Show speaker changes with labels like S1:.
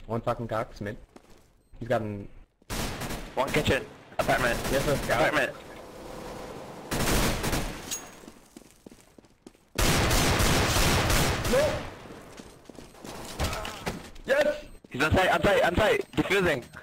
S1: One fucking Cox mid. He's gotten.
S2: One kitchen. Apartment.
S1: Yes, sir.
S2: Apartment.
S1: No! Yes!
S2: He's on site, on site, on site. Defusing.